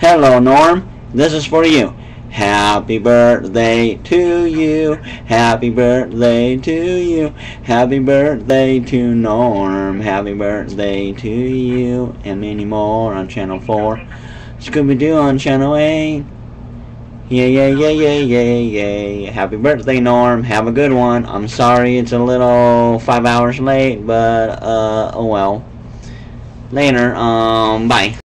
Hello, Norm. This is for you. Happy birthday to you. Happy birthday to you. Happy birthday to Norm. Happy birthday to you. And many more on Channel 4. Scooby-Doo on Channel 8. Yay, yay, yay, yay, yay, yay. Happy birthday, Norm. Have a good one. I'm sorry it's a little 5 hours late, but, oh well. Later, bye.